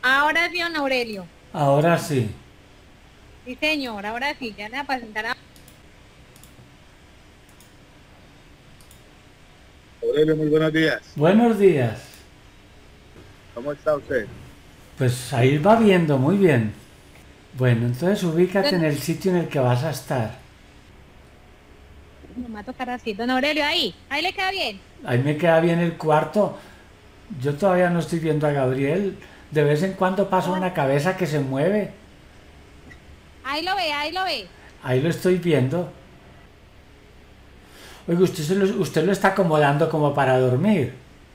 Ahora sí, don Aurelio. Ahora sí. Sí, señor, ahora sí, ya le voy a presentar a... Aurelio, muy buenos días. Buenos días. ¿Cómo está usted? Pues ahí va viendo, muy bien. Bueno, entonces ubícate en Don... el sitio en el que vas a estar. No me va a tocar así. Don Aurelio, ahí le queda bien. Ahí me queda bien el cuarto. Yo todavía no estoy viendo a Gabriel. De vez en cuando pasa Ah, una cabeza que se mueve. ahí lo ve, ahí lo ve. Ahí lo estoy viendo. Oiga, usted lo está acomodando como para dormir.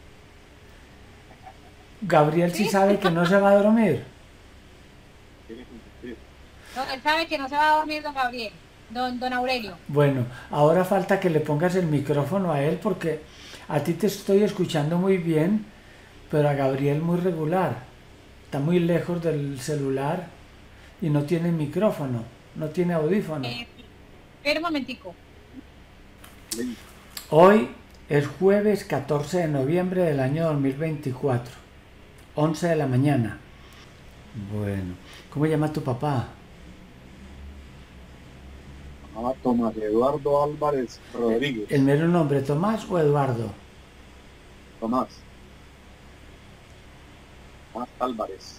Gabriel sí ¿Sí? sabe que no se va a dormir. Tiene que insistir. No, él sabe que no se va a dormir don Gabriel, don Aurelio. Bueno, ahora falta que le pongas el micrófono a él porque a ti te estoy escuchando muy bien, pero a Gabriel muy regular. Está muy lejos del celular y no tiene micrófono, no tiene audífono. Sí. Espera un momentico. Listo. Hoy es jueves 14 de noviembre del año 2024, 11 de la mañana. Bueno, ¿cómo llama tu papá? Tomás Eduardo Álvarez ¿El Rodríguez. mero nombre Tomás o Eduardo? Tomás, Tomás Álvarez.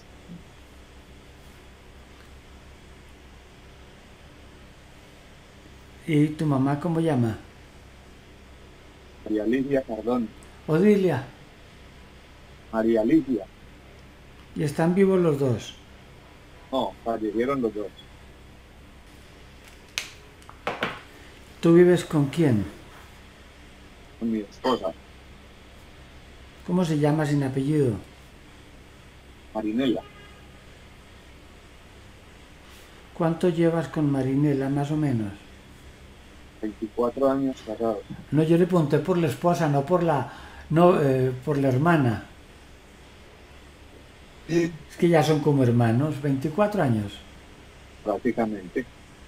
¿Y tu mamá cómo llama? María Lidia Cardón. Odilia. María Lidia. Y están vivos los dos. No, fallecieron los dos. ¿Tú vives con quién? Con mi esposa, ¿Cómo se llama sin apellido? Marinela. ¿Cuánto llevas con Marinela, más o menos? 24 años casados. No, yo le pregunté por la esposa, no, por la hermana. Es que ya son como hermanos, 24 años. Prácticamente.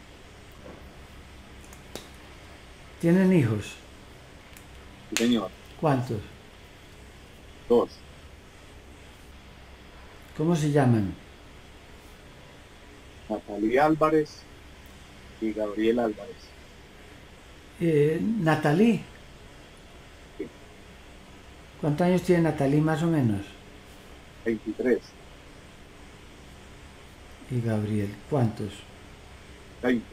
¿Tienen hijos? Sí, señor. ¿Cuántos? Dos. ¿Cómo se llaman? Natalia Álvarez y Gabriel Álvarez. Natalie. Sí, ¿Cuántos años tiene Natalie, más o menos? 23, Y Gabriel, ¿cuántos? 20.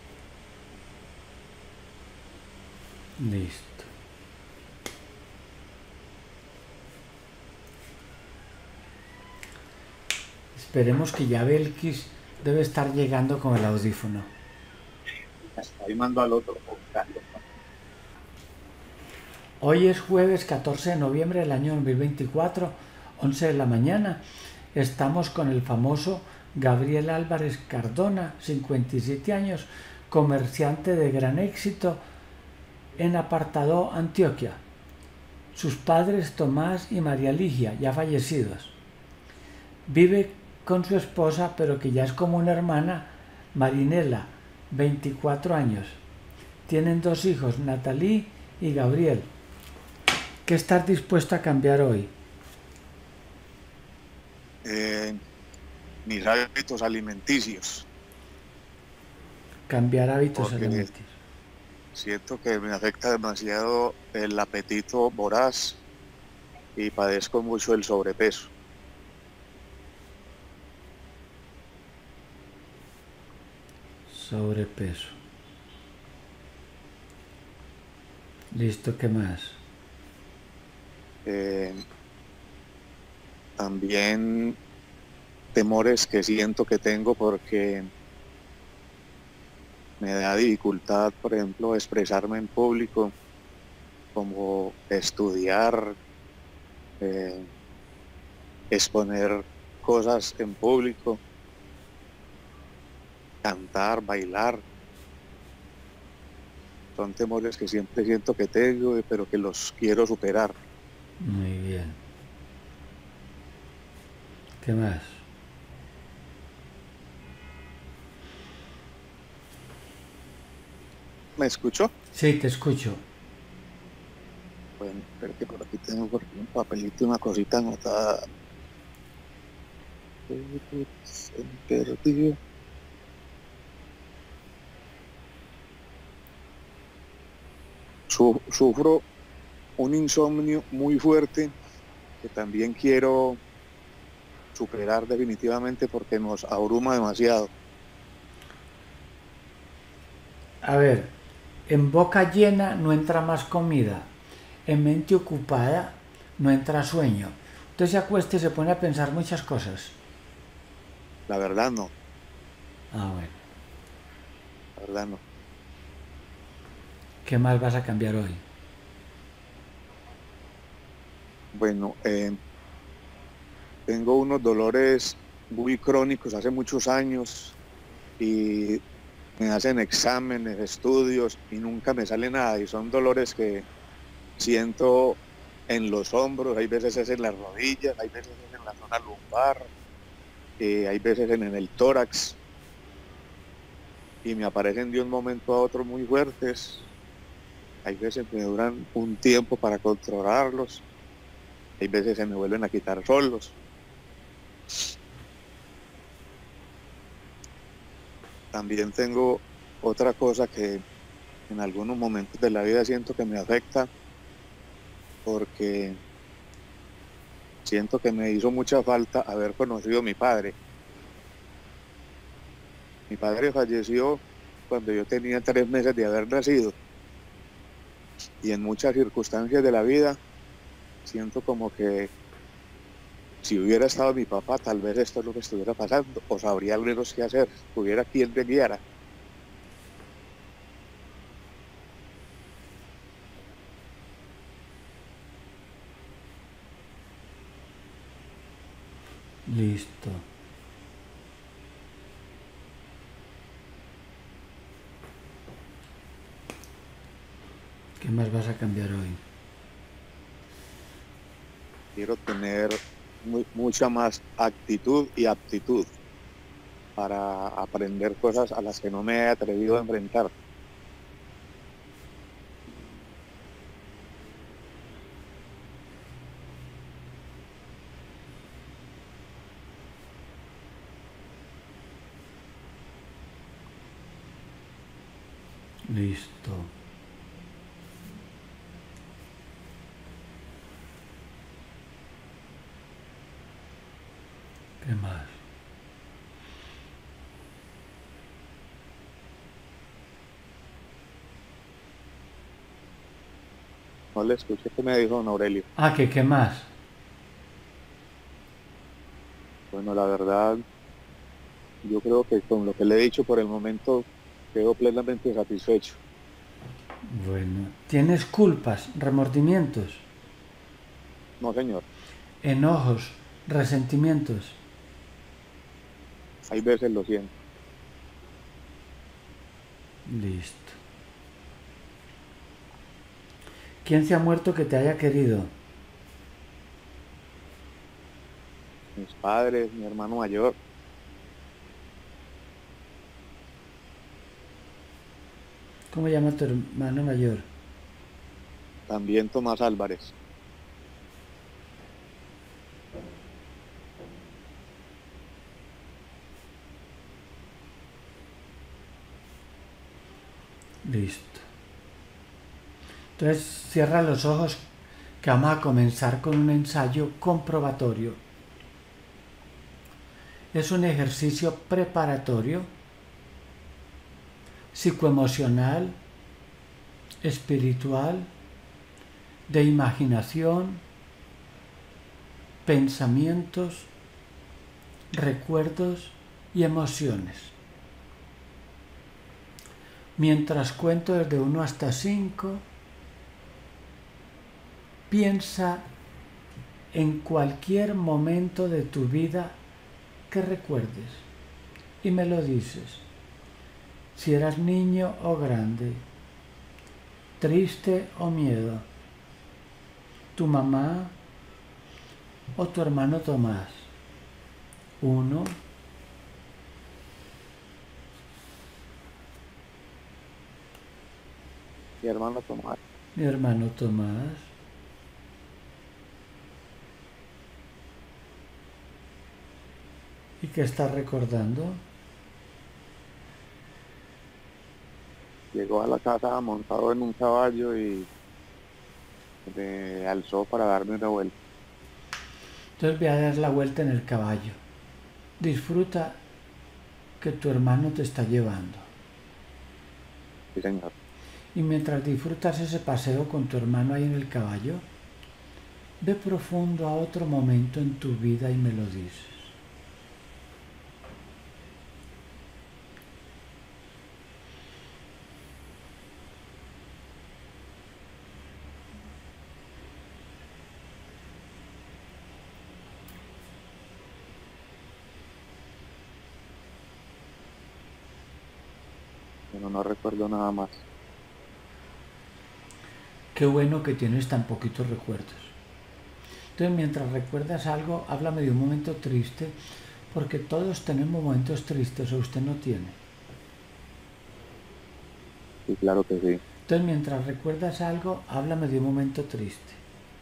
Listo. Esperemos que ya Belkis debe estar llegando con el audífono. Hasta ahí mando al otro. Carlos. Hoy es jueves 14 de noviembre del año 2024, 11 de la mañana. Estamos con el famoso Gabriel Álvarez Cardona, 57 años, comerciante de gran éxito en Apartadó, Antioquia. Sus padres Tomás y María Ligia, ya fallecidos. Vive con su esposa, pero que ya es como una hermana, Marinela, 24 años. Tienen dos hijos, Natalie y Gabriel. ¿Qué estás dispuesto a cambiar hoy? eh, Mis hábitos alimenticios, Cambiar hábitos porque alimenticios. siento que me afecta demasiado el apetito voraz y padezco mucho el sobrepeso. Sobrepeso. Listo, ¿qué más? Eh, También temores que siento que tengo porque me da dificultad, por ejemplo, expresarme en público, como estudiar, eh, exponer cosas en público, cantar, bailar. Son temores que siempre siento que tengo, pero que los quiero superar. Muy bien. ¿Qué más? ¿Me escuchó? Sí, te escucho. Bueno, espero que por aquí tengo por aquí un papelito y una cosita anotada. Perdido. Sufro un insomnio muy fuerte que también quiero superar definitivamente porque nos abruma demasiado. A ver, en boca llena no entra más comida, en mente ocupada no entra sueño. Entonces se acuesta y se pone a pensar muchas cosas. La verdad no, Ah, bueno. la verdad no. ¿Qué más vas a cambiar hoy? Bueno, tengo unos dolores muy crónicos hace muchos años y me hacen exámenes, estudios y nunca me sale nada. Y son dolores que siento en los hombros, hay veces es en las rodillas, hay veces es en la zona lumbar, hay veces en el tórax y me aparecen de un momento a otro muy fuertes. Hay veces me duran un tiempo para controlarlos, hay veces se me vuelven a quitar solos. También tengo otra cosa que en algunos momentos de la vida siento que me afecta porque siento que me hizo mucha falta haber conocido a mi padre. Mi padre falleció cuando yo tenía 3 meses de haber nacido y en muchas circunstancias de la vida siento como que si hubiera estado mi papá, tal vez esto es lo que estuviera pasando o sabría al menos qué hacer, tuviera quien me guiara. Listo. ¿Qué más vas a cambiar hoy? Quiero tener mucha más actitud y aptitud para aprender cosas a las que no me he atrevido a enfrentar. Listo. ¿Qué más? No le escuché que me dijo don Aurelio. Ah, ¿que qué más? Bueno, la verdad, yo creo que con lo que le he dicho por el momento quedo plenamente satisfecho. Bueno, ¿tienes culpas, remordimientos, No, señor, enojos, resentimientos? hay veces lo siento. Listo. ¿Quién se ha muerto que te haya querido? Mis padres, mi hermano mayor, ¿Cómo llama tu hermano mayor? también Tomás Álvarez. Listo. Entonces cierra los ojos que vamos a comenzar con un ensayo comprobatorio. Es un ejercicio preparatorio, psicoemocional, espiritual, de imaginación, pensamientos, recuerdos y emociones. Mientras cuento desde 1 hasta 5, piensa en cualquier momento de tu vida que recuerdes y me lo dices. Si eras niño o grande, triste o miedo, tu mamá o tu hermano Tomás. 1, Mi hermano Tomás, mi hermano Tomás. qué estás recordando? Llegó a la casa montado en un caballo y me alzó para darme una vuelta. Entonces voy a dar la vuelta en el caballo. Disfruta que tu hermano te está llevando. Sí, señor. Y mientras disfrutas ese paseo con tu hermano ahí en el caballo, ve profundo a otro momento en tu vida y me lo dices. Pero no recuerdo nada más. Qué bueno que tienes tan poquitos recuerdos. Entonces, mientras recuerdas algo, háblame de un momento triste, porque todos tenemos momentos tristes o usted no tiene. Sí, claro que sí. Entonces, mientras recuerdas algo, háblame de un momento triste.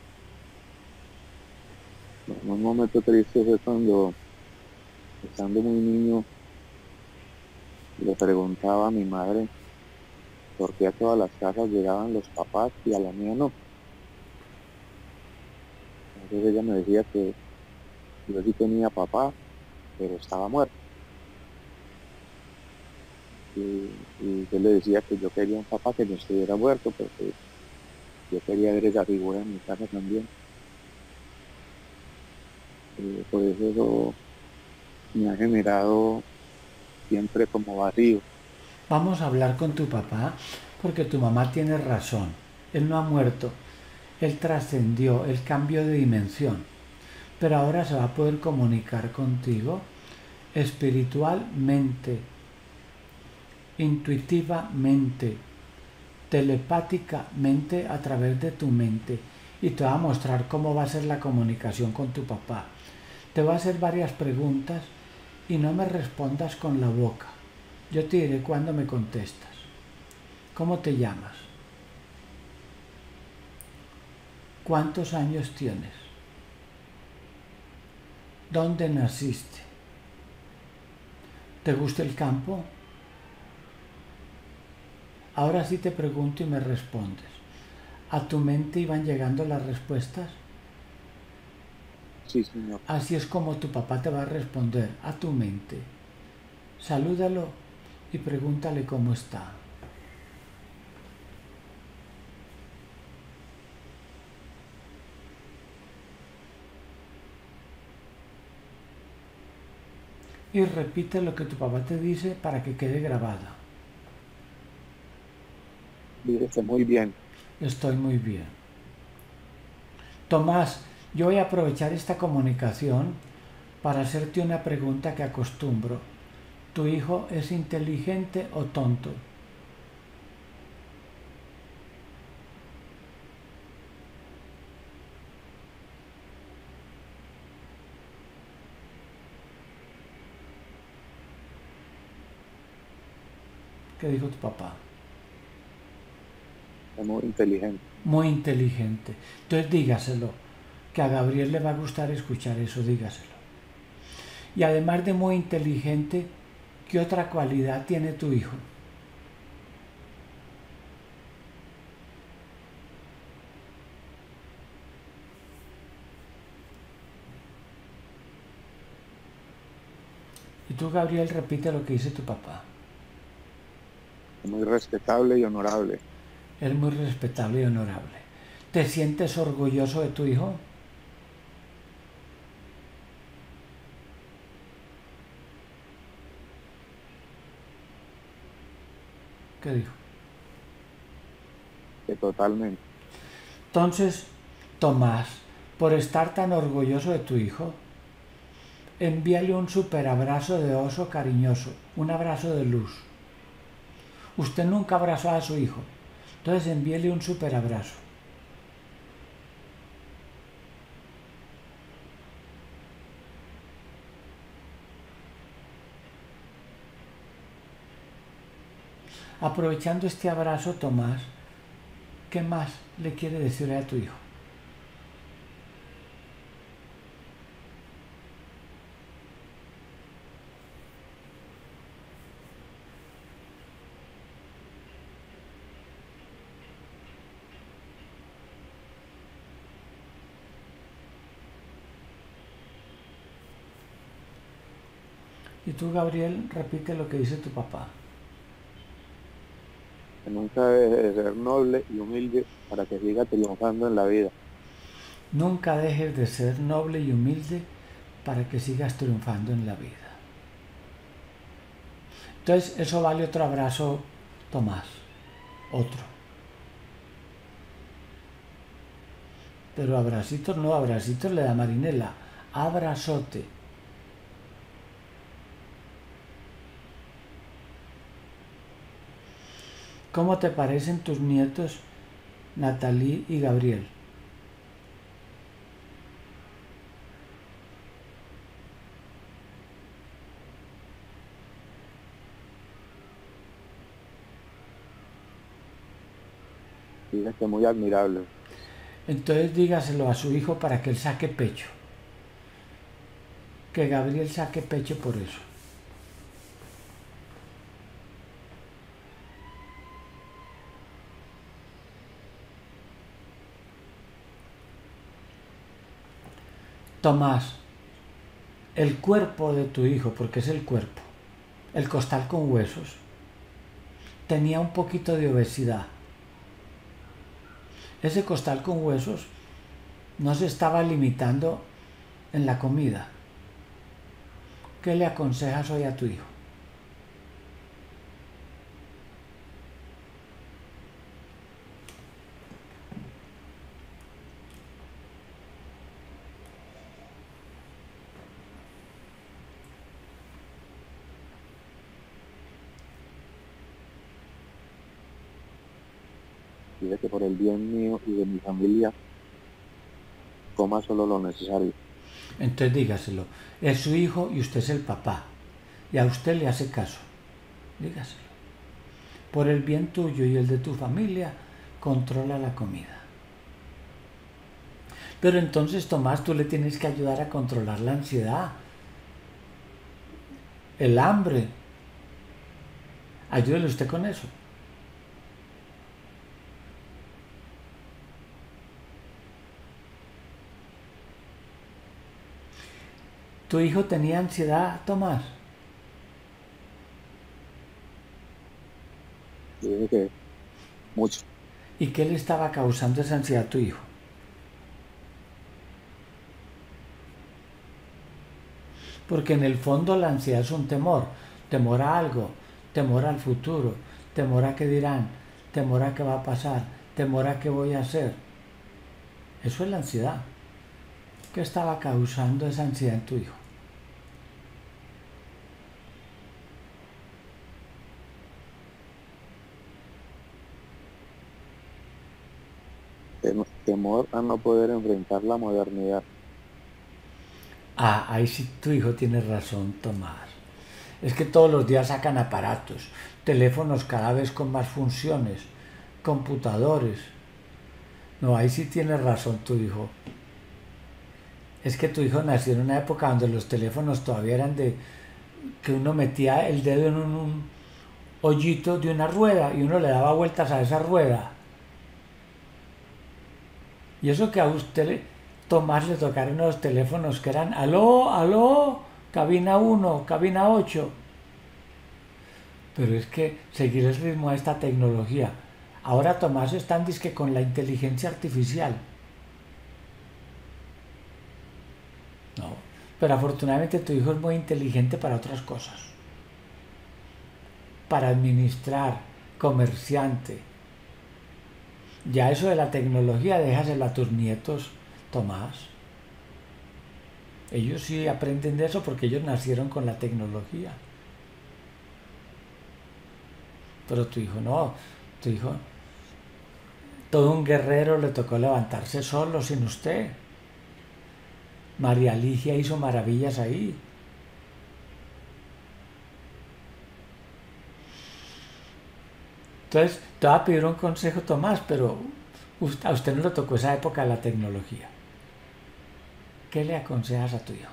Bueno, un momento triste fue cuando, estando muy niño, le preguntaba a mi madre por qué a todas las casas llegaban los papás y a la mía no. Entonces ella me decía que yo sí tenía papá, pero estaba muerto. Y yo le decía que yo quería un papá que no estuviera muerto, porque yo quería ver esa figura en mi casa también. Por eso me ha generado siempre como vacío. Vamos a hablar con tu papá, porque tu mamá tiene razón. Él no ha muerto. Él trascendió, él cambió de dimensión. Pero ahora se va a poder comunicar contigo espiritualmente, intuitivamente, telepáticamente a través de tu mente, y te va a mostrar cómo va a ser la comunicación con tu papá. Te va a hacer varias preguntas y no me respondas con la boca. Yo te diré cuándo me contestas. ¿Cómo te llamas? ¿Cuántos años tienes? ¿Dónde naciste? ¿Te gusta el campo? Ahora sí te pregunto y me respondes. ¿A tu mente iban llegando las respuestas? Sí, señor. Así es como tu papá te va a responder, a tu mente. Salúdalo y pregúntale cómo está. Y repite lo que tu papá te dice para que quede grabado. Dígase muy bien. Estoy muy bien. Tomás, yo voy a aprovechar esta comunicación para hacerte una pregunta que acostumbro. ¿Tu hijo es inteligente o tonto? ¿Qué dijo tu papá? Es muy inteligente. Muy inteligente. Entonces dígaselo, que a Gabriel le va a gustar escuchar eso, dígaselo. Y además de muy inteligente, ¿qué otra cualidad tiene tu hijo? Y tú, Gabriel, repite lo que dice tu papá. Es muy respetable y honorable. Es muy respetable y honorable. ¿Te sientes orgulloso de tu hijo? ¿Qué dijo? Que totalmente. Entonces, Tomás, por estar tan orgulloso de tu hijo, envíale un super abrazo de oso cariñoso, un abrazo de luz. Usted nunca abrazó a su hijo, entonces envíele un super abrazo. Aprovechando este abrazo, Tomás, ¿qué más le quiere decir a tu hijo? Y tú, Gabriel, repite lo que dice tu papá. Que nunca deje de ser noble y humilde para que siga triunfando en la vida. Nunca dejes de ser noble y humilde para que sigas triunfando en la vida. Entonces, eso vale otro abrazo, Tomás. Otro. Pero abracitos no, abracitos le da Marinela. Abrazote. ¿Cómo te parecen tus nietos, Natalie y Gabriel? Dice que muy admirable. Entonces dígaselo a su hijo para que él saque pecho. Que Gabriel saque pecho por eso. Tomás, el cuerpo de tu hijo, porque es el cuerpo, el costal con huesos, tenía un poquito de obesidad. Ese costal con huesos no se estaba limitando en la comida. ¿Qué le aconsejas hoy a tu hijo? Dice que por el bien mío y de mi familia, coma solo lo necesario. Entonces dígaselo. Es su hijo y usted es el papá. Y a usted le hace caso. Dígaselo. Por el bien tuyo y el de tu familia, controla la comida. Pero entonces, Tomás, tú le tienes que ayudar a controlar la ansiedad, el hambre. Ayúdele usted con eso. ¿Tu hijo tenía ansiedad, Tomás? Dice que mucho. ¿Y qué le estaba causando esa ansiedad a tu hijo? Porque en el fondo la ansiedad es un temor. Temor a algo, temor al futuro, temor a qué dirán, temor a qué va a pasar, temor a qué voy a hacer. Eso es la ansiedad. ¿Qué estaba causando esa ansiedad en tu hijo? Temor a no poder enfrentar la modernidad. Ah, ahí sí tu hijo tiene razón, Tomás. Es que todos los días sacan aparatos, teléfonos cada vez con más funciones, computadores. No, ahí sí tiene razón tu hijo. Es que tu hijo nació en una época donde los teléfonos todavía eran de que uno metía el dedo en un hoyito de una rueda y uno le daba vueltas a esa rueda. Y eso que a usted, Tomás, le tocaron los teléfonos que eran aló, aló, cabina 1, cabina 8. Pero es que seguir el ritmo de esta tecnología. Ahora Tomás están dizque con la inteligencia artificial. No, pero afortunadamente tu hijo es muy inteligente para otras cosas. Para administrar, comerciante. Ya eso de la tecnología déjaselo a tus nietos, Tomás. Ellos sí aprenden de eso porque ellos nacieron con la tecnología. Pero tu hijo no, tu hijo, todo un guerrero, le tocó levantarse solo, sin usted. María Ligia hizo maravillas ahí. Entonces, te voy a pedir un consejo, Tomás, pero a usted no le tocó esa época de la tecnología. ¿Qué le aconsejas a tu hijo?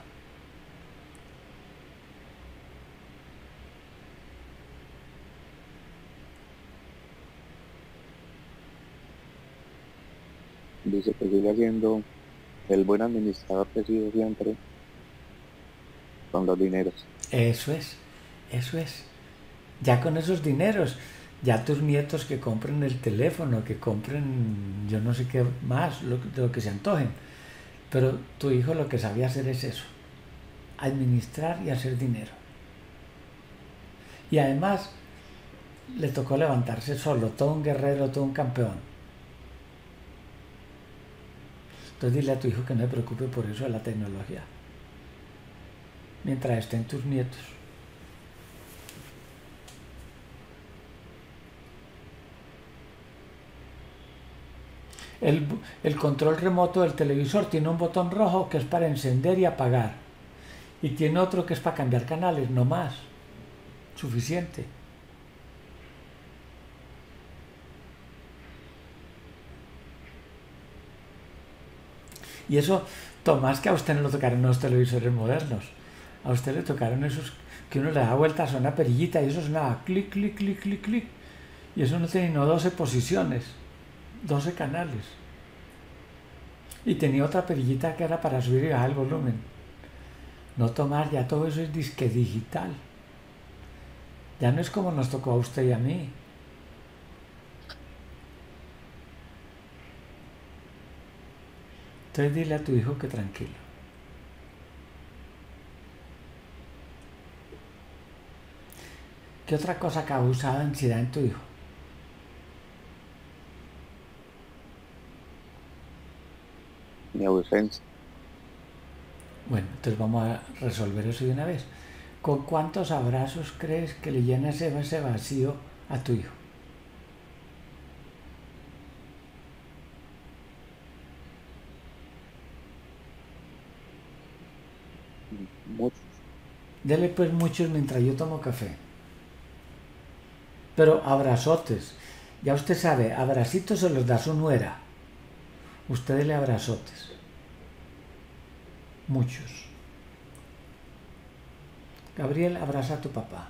Dice que sigue siendo el buen administrador que ha sido siempre con los dineros. Eso es. Ya con esos dineros, ya tus nietos que compren el teléfono, que compren yo no sé qué más, lo que se antojen. Pero tu hijo lo que sabía hacer es eso, administrar y hacer dinero. Y además le tocó levantarse solo, todo un guerrero, todo un campeón. Entonces dile a tu hijo que no se preocupe por eso de la tecnología, mientras estén tus nietos. El control remoto del televisor tiene un botón rojo que es para encender y apagar. Y tiene otro que es para cambiar canales, no más. Suficiente. Y eso, Tomás, que a usted no le tocaron los televisores modernos. A usted le tocaron esos que uno le da vueltas a una perillita y eso sonaba clic, clic, clic, clic, clic. Y eso no tenía no 12 posiciones, 12 canales. Y tenía otra perillita que era para subir y bajar el volumen. No, Tomás, ya todo eso es disque digital. Ya no es como nos tocó a usted y a mí. Entonces dile a tu hijo que tranquilo. ¿Qué otra cosa causa ansiedad en tu hijo? Mi ausencia. Bueno, entonces vamos a resolver eso de una vez. ¿Con cuántos abrazos crees que le llena ese vacío a tu hijo? Muchos. Dele pues muchos mientras yo tomo café. Pero abrazotes. Ya usted sabe, abracitos se los da su nuera. Usted dele abrazotes. Muchos. Gabriel, abraza a tu papá.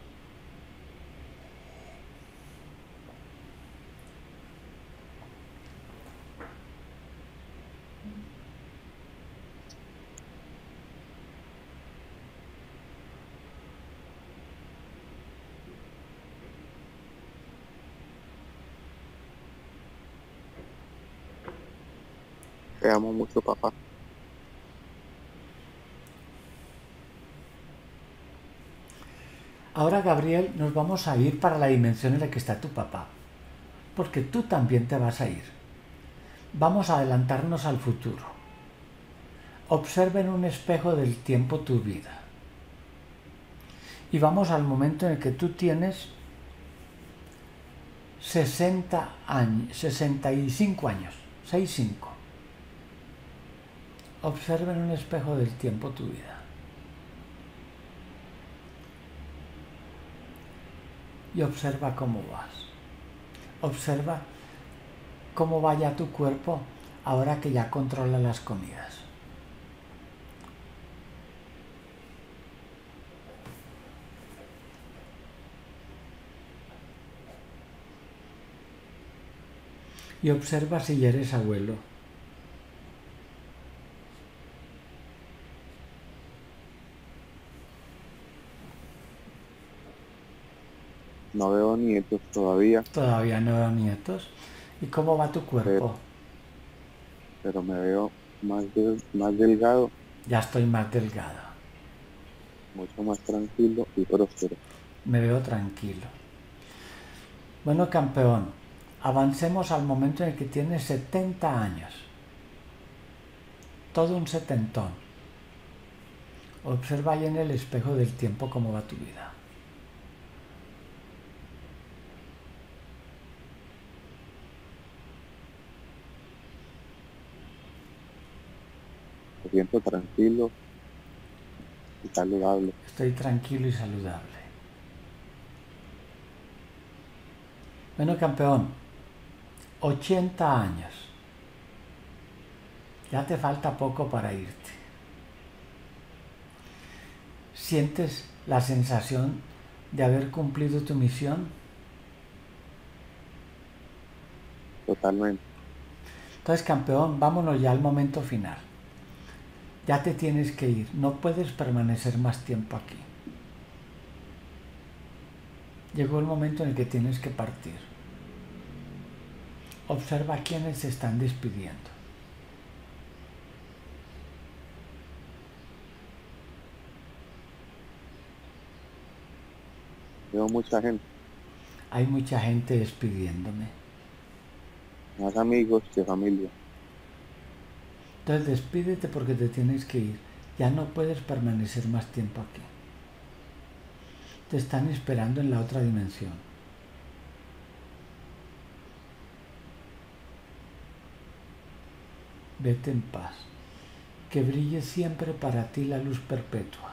Te amo mucho, papá. Ahora, Gabriel, nos vamos a ir para la dimensión en la que está tu papá, porque tú también te vas a ir. Vamos a adelantarnos al futuro. Observa en un espejo del tiempo tu vida. Y vamos al momento en el que tú tienes 60 años, 65 años, 65. Observa en un espejo del tiempo tu vida. Y observa cómo vas. Observa cómo vaya tu cuerpo ahora que ya controla las comidas. Y observa si ya eres abuelo. No veo nietos todavía. Todavía no veo nietos. ¿Y cómo va tu cuerpo? Pero me veo más delgado. Ya estoy más delgado. Mucho más tranquilo y próspero. Me veo tranquilo. Bueno, campeón, avancemos al momento en el que tienes 70 años. Todo un setentón. Observa ahí en el espejo del tiempo cómo va tu vida. Me siento tranquilo y saludable. Estoy tranquilo y saludable. Bueno, campeón, 80 años. Ya te falta poco para irte. ¿Sientes la sensación de haber cumplido tu misión? Totalmente. Entonces, campeón, vámonos ya al momento final. Ya te tienes que ir, no puedes permanecer más tiempo aquí. Llegó el momento en el que tienes que partir. Observa a quienes se están despidiendo. Veo mucha gente, Hay mucha gente despidiéndome. más amigos que familia. Entonces despídete porque te tienes que ir. Ya no puedes permanecer más tiempo aquí. Te están esperando en la otra dimensión. Vete en paz. Que brille siempre para ti la luz perpetua.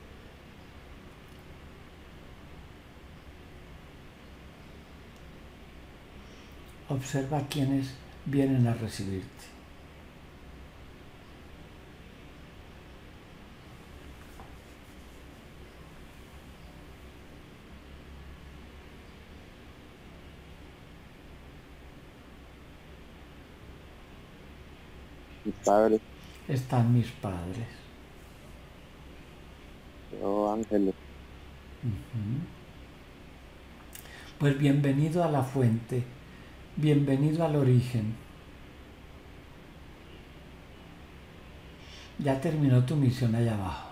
Observa a quienes vienen a recibirte. Mis padres, Están mis padres. veo ángeles, Ujú. Pues bienvenido a la fuente, bienvenido al origen. Ya terminó tu misión allá abajo.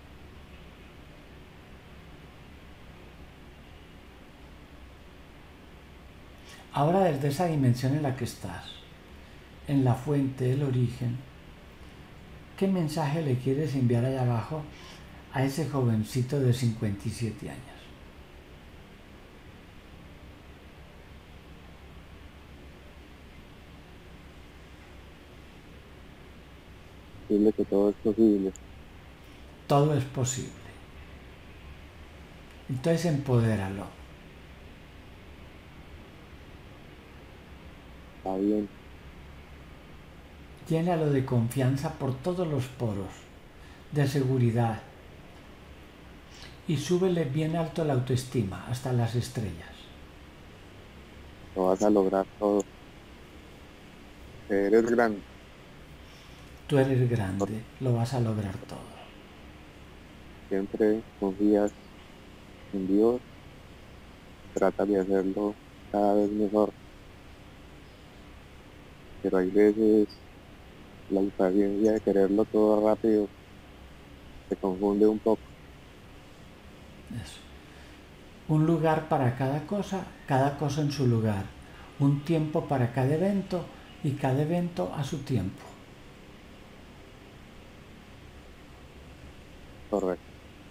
Ahora desde esa dimensión en la que estás, en la fuente, el origen, ¿qué mensaje le quieres enviar allá abajo a ese jovencito de 57 años? decirle que todo es posible. Todo es posible. Entonces empodéralo. Está bien, Llénalo de confianza por todos los poros, de seguridad, y súbele bien alto la autoestima, hasta las estrellas. lo vas a lograr todo. Eres grande, Tú eres grande, lo vas a lograr todo. siempre confías en Dios, trata de hacerlo cada vez mejor. Pero hay veces la impaciencia de quererlo todo rápido se confunde un poco. Eso. Un lugar para cada cosa en su lugar. Un tiempo para cada evento y cada evento a su tiempo. Correcto.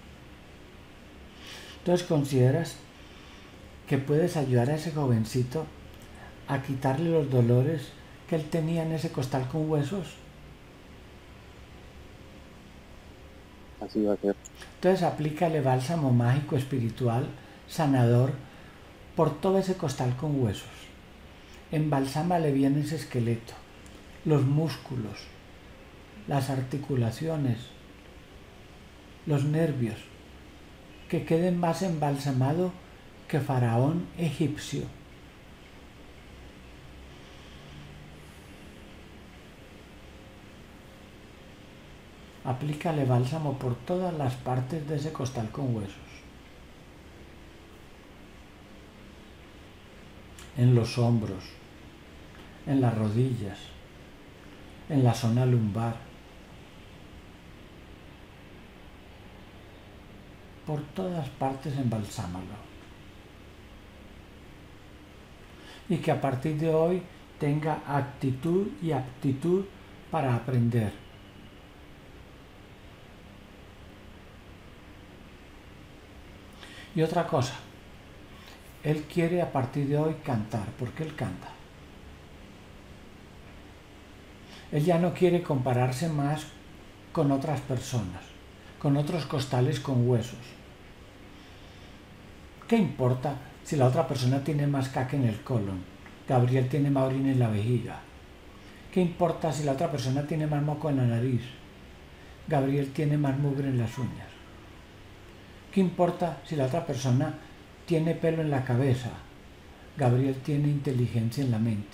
Entonces consideras que puedes ayudar a ese jovencito a quitarle los dolores que él tenía en ese costal con huesos. Así va a ser. Entonces aplícale bálsamo mágico espiritual, sanador, por todo ese costal con huesos. Embalsámale bien ese esqueleto, los músculos, las articulaciones, los nervios, que queden más embalsamado que faraón egipcio. Aplícale bálsamo por todas las partes de ese costal con huesos. En los hombros, en las rodillas, en la zona lumbar. Por todas partes embalsámalo. Y que a partir de hoy tenga actitud y aptitud para aprender. Y otra cosa, él quiere a partir de hoy cantar, porque él canta. Él ya no quiere compararse más con otras personas, con otros costales con huesos. ¿Qué importa si la otra persona tiene más caca en el colon? Gabriel tiene más orina en la vejiga. ¿Qué importa si la otra persona tiene más moco en la nariz? Gabriel tiene más mugre en las uñas. ¿Qué importa si la otra persona tiene pelo en la cabeza? Gabriel tiene inteligencia en la mente.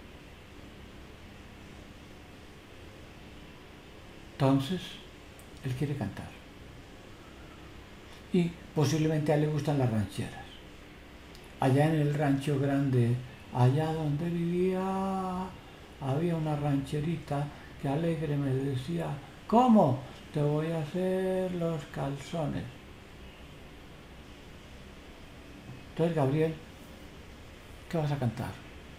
Entonces, él quiere cantar. Y posiblemente a él le gustan las rancheras. Allá en el rancho grande, allá donde vivía, había una rancherita que alegre me decía, ¿cómo? Te voy a hacer los calzones. Entonces, Gabriel, ¿qué vas a cantar?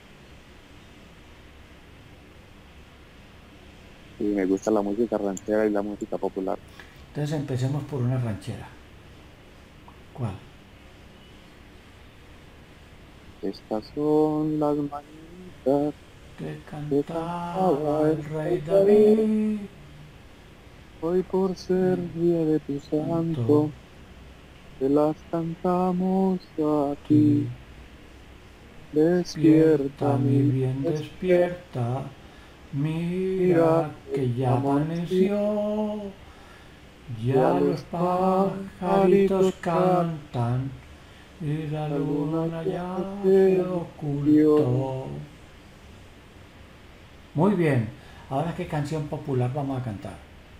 Y me gusta la música ranchera y la música popular. Entonces empecemos por una ranchera. ¿Cuál? Estas son las mañanitas Que que cantaba cantaba el el rey rey David. David. Hoy por ser día de tu Santo, santo, te las cantamos a ti, ti. Despierta, despierta, mi mi bien, vida, despierta. despierta. Mira Mira que que ya amaneció, amaneció, ya ya los los pajaritos pajaritos cantan, cantan y la la luna luna ya ya se se metió. ocultó. Muy bien, ahora qué canción popular vamos a cantar.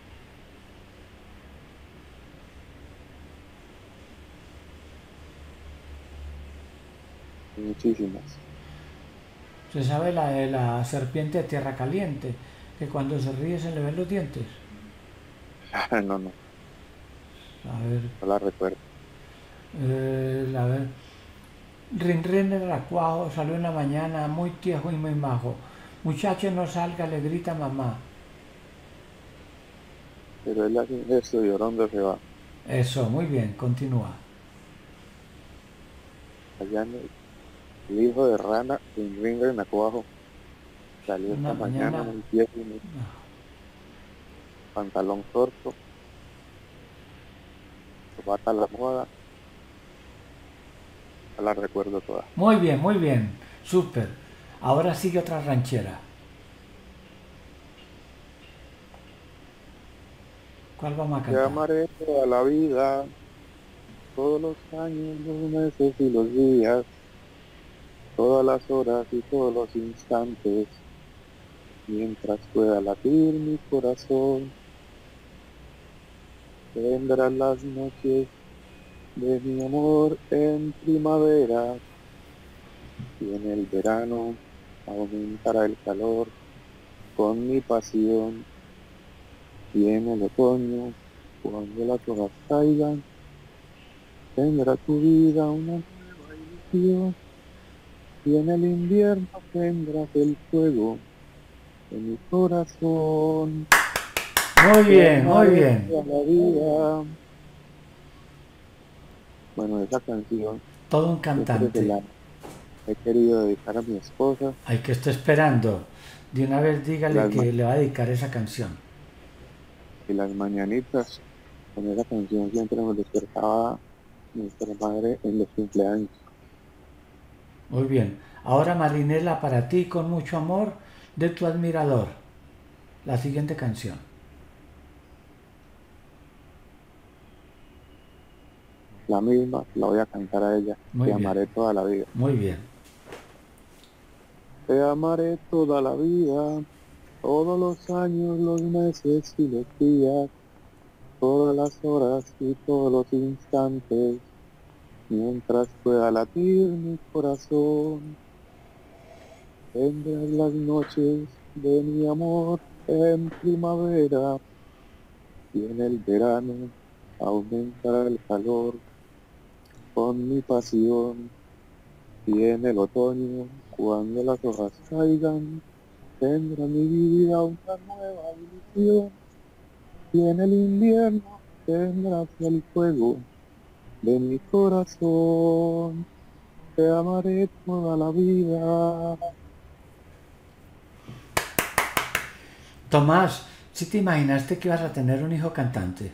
Muchísimas. ¿Se sabe la de la serpiente de tierra caliente? Que cuando se ríe se le ven los dientes. No, no, A ver, no la recuerdo. a ver. Rin Rin el acuajo salió en la mañana muy tiejo y muy majo. Muchacho no salga, le grita mamá. Pero él hace un gesto y dónde se va. Eso, muy bien, continúa. Allá en el hijo de rana, sin ringa en acuajo, salió Una esta mañana mañana, muy viejo, muy pantalón corto, bata a la moda, no la recuerdo toda. muy bien, súper. Ahora sigue otra ranchera. ¿Cuál vamos a Te cantar? amaré toda la vida, todos los años, los meses y los días, todas las horas y todos los instantes, mientras pueda latir mi corazón, vendrán las noches de mi amor en primavera y en el verano aumentará el calor con mi pasión y en el otoño cuando las hojas caigan tendrá tu vida una nueva ilusión y en el invierno tendrás el fuego de mi corazón. Muy Te bien, muy amaré bien. toda la vida. Bueno, esa canción Todo un siempre se cantante. la he querido dedicar a mi esposa. Hay que estar esperando. De una vez dígale Las, ma- que le va a dedicar esa canción. y las mañanitas con esa canción siempre nos despertaba nuestra madre en los cumpleaños. Muy bien. Ahora Marinela, para ti con mucho amor de tu admirador. La siguiente canción. La misma la voy a cantar a ella. Muy Te bien, amaré toda la vida. muy bien. Te amaré toda la vida, todos los años, los meses y los días, todas las horas y todos los instantes, mientras pueda latir mi corazón. Vendrán las noches de mi amor en primavera y en el verano aumentará el calor con mi pasión y en el otoño cuando las hojas caigan tendrá mi vida una nueva ilusión y en el invierno tendrás el fuego de mi corazón. Te amaré toda la vida. Tomás, ¿si te imaginaste que ibas a tener un hijo cantante?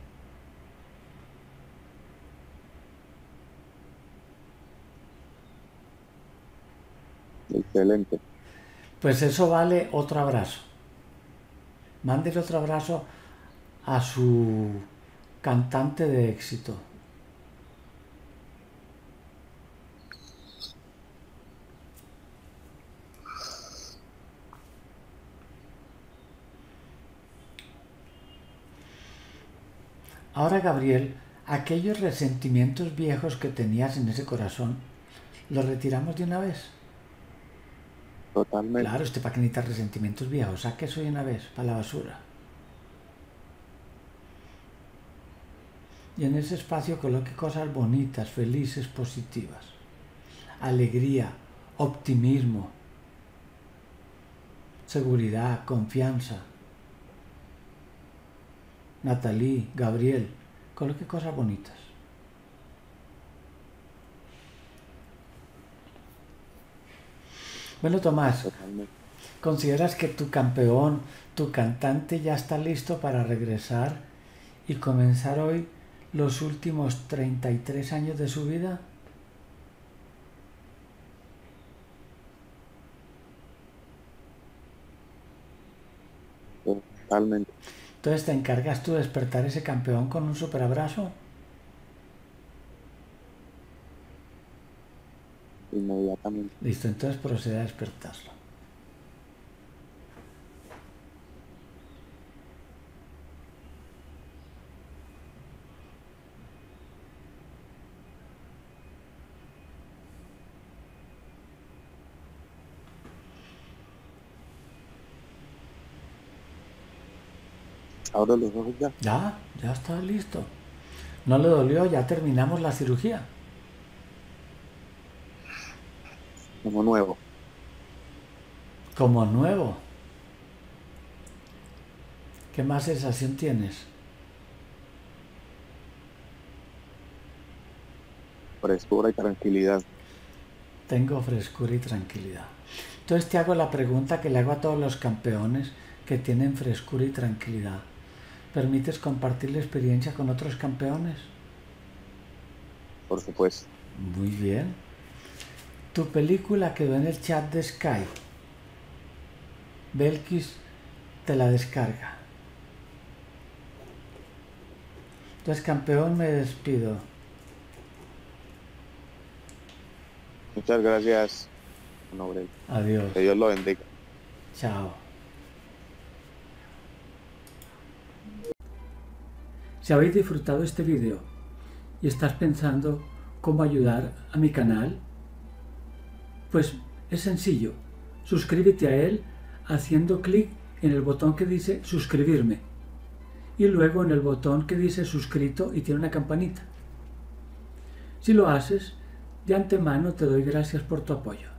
Excelente. Pues eso vale otro abrazo. Mándele otro abrazo a su cantante de éxito. Ahora, Gabriel, aquellos resentimientos viejos que tenías en ese corazón, ¿Lo retiramos de una vez? Totalmente. Claro, para que necesita resentimientos viejos. Saque eso de una vez, para la basura. Y en ese espacio coloque cosas bonitas, felices, positivas. Alegría, optimismo, seguridad, confianza. Natalie, Gabriel, coloque cosas bonitas. Bueno, Tomás, Totalmente. ¿consideras que tu campeón, tu cantante ya está listo para regresar y comenzar hoy los últimos 33 años de su vida? Totalmente. Entonces, ¿te encargas tú de despertar ese campeón con un super abrazo? Inmediatamente. Listo, entonces procede a despertarlo. Abro los ojos ya. Ya está listo. ¿No le dolió? Ya terminamos la cirugía. Como nuevo. Como nuevo. ¿Qué más sensación tienes? Frescura y tranquilidad. Tengo frescura y tranquilidad. Entonces te hago la pregunta que le hago a todos los campeones que tienen frescura y tranquilidad. ¿Permites compartir la experiencia con otros campeones? Por supuesto. Muy bien. Tu película quedó en el chat de Skype. Belkis te la descarga. Entonces, campeón, me despido. Muchas gracias, Aurelio. Adiós. Que Dios lo bendiga. Chao. Si habéis disfrutado este video y estás pensando cómo ayudar a mi canal, pues es sencillo. Suscríbete a él haciendo clic en el botón que dice suscribirme y luego en el botón que dice suscrito y tiene una campanita. Si lo haces, de antemano te doy gracias por tu apoyo.